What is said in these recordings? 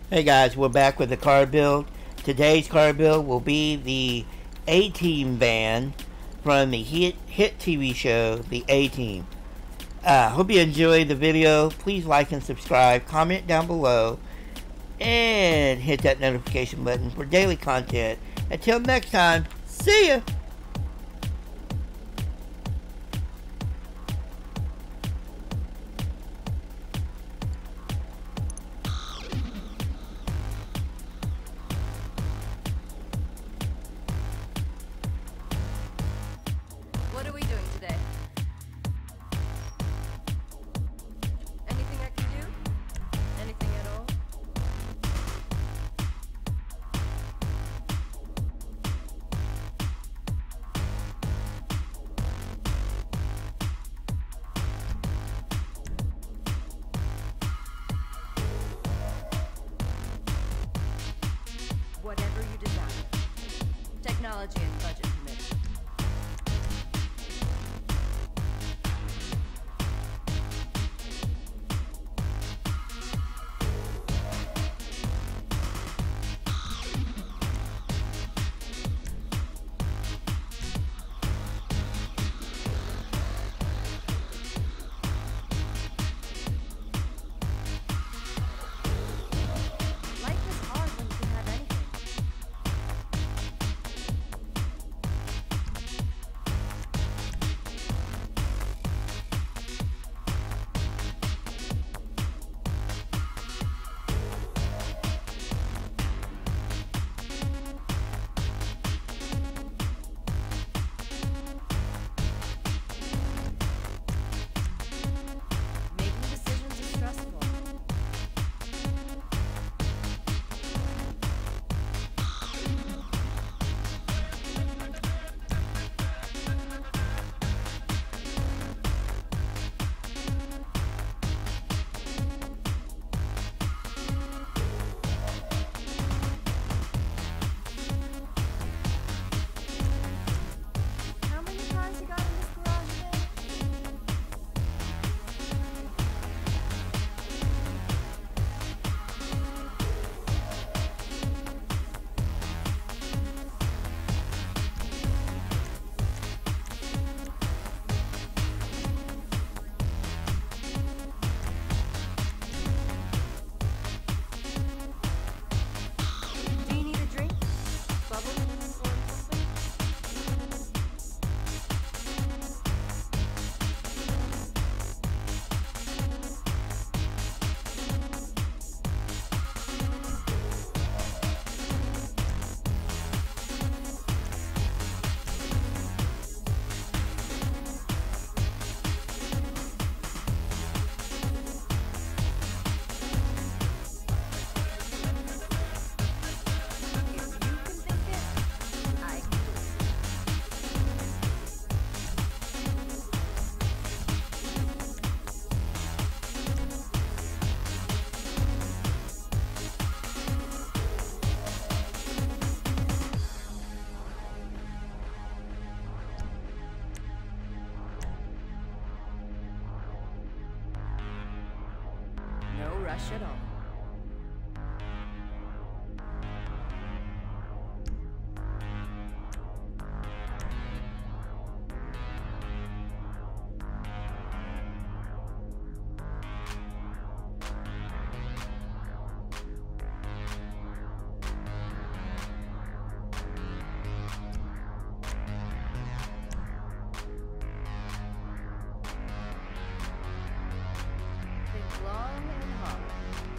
Hey guys, we're back with the car build. Today's car build will be the A-Team van from the hit TV show, The A-Team. Hope you enjoyed the video. Please like and subscribe, comment down below, and hit that notification button for daily content. Until next time, see ya! What are we doing today? Anything I can do? Anything at all? Whatever you desire. Technology and budget permitting. Life is hard when you can have anything. Making decisions is stressful. How many cars you got in this garage again? Do you need a drink? Bubbles or something? If you can think it, I can do it. No rush at all. Think long and hard.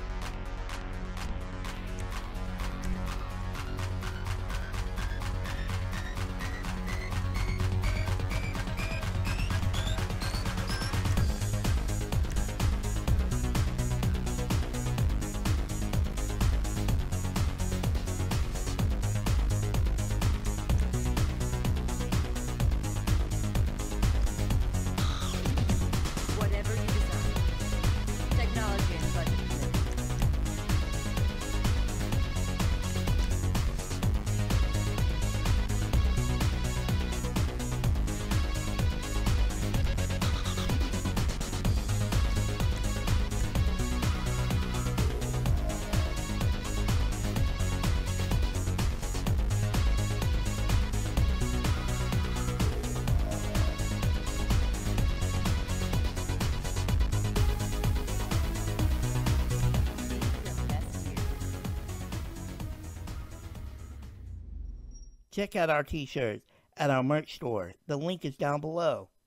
Check out our t-shirts at our merch store. The link is down below.